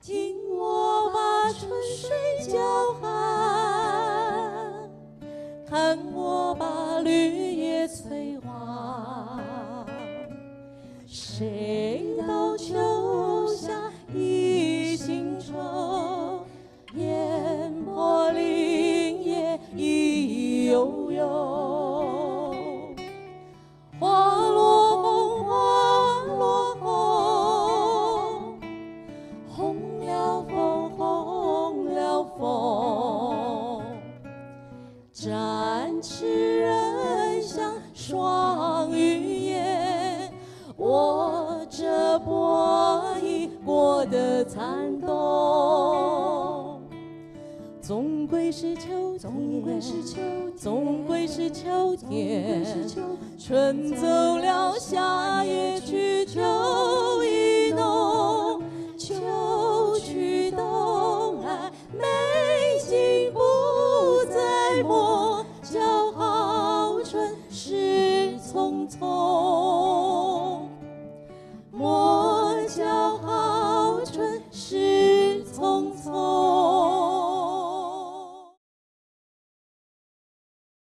听我把春水叫喊，看我把绿叶催黄。谁道秋夏一心愁，烟波林叶一悠悠。花落红，花落红，红了枫，红了枫。展翅人像双羽燕，握着波已过的残冬。总归是秋天，总归是秋天，春走了，夏也去，秋意浓，秋去冬来，眉心不再抹，叫好春事匆匆。